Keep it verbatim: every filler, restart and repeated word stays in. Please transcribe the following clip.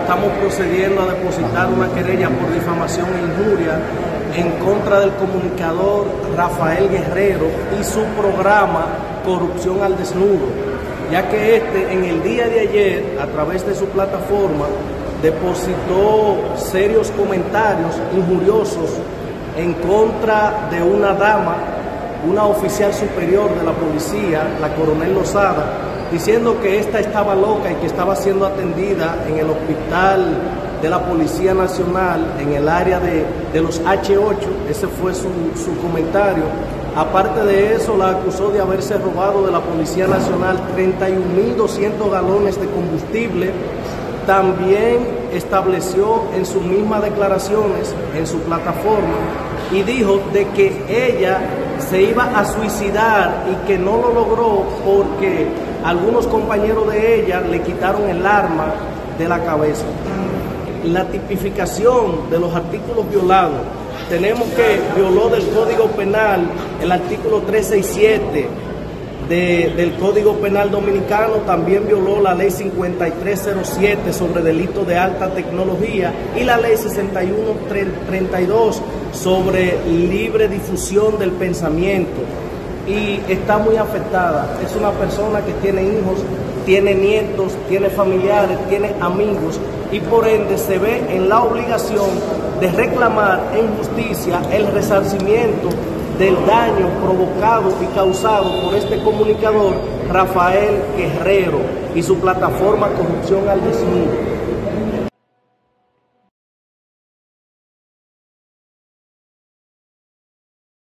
estamos procediendo a depositar una querella por difamación e injuria en contra del comunicador Rafael Guerrero y su programa Corrupción al Desnudo, ya que este en el día de ayer, a través de su plataforma, depositó serios comentarios injuriosos en contra de una dama, una oficial superior de la policía, la coronel Lozada, diciendo que ésta estaba loca y que estaba siendo atendida en el hospital de la Policía Nacional, en el área de, de los hache ocho, ese fue su, su comentario. Aparte de eso, la acusó de haberse robado de la Policía Nacional treinta y un mil doscientos galones de combustible. También estableció en sus mismas declaraciones, en su plataforma, y dijo de que ella se iba a suicidar y que no lo logró porque algunos compañeros de ella le quitaron el arma de la cabeza. La tipificación de los artículos violados, tenemos que violó del Código Penal el artículo trescientos sesenta y siete de, del Código Penal Dominicano, también violó la ley cincuenta y tres cero siete sobre delitos de alta tecnología y la ley sesenta y uno treinta y dos sobre libre difusión del pensamiento, y está muy afectada. Es una persona que tiene hijos, tiene nietos, tiene familiares, tiene amigos, y por ende se ve en la obligación de reclamar en justicia el resarcimiento del daño provocado y causado por este comunicador Rafael Guerrero y su plataforma Corrupción al Desnudo.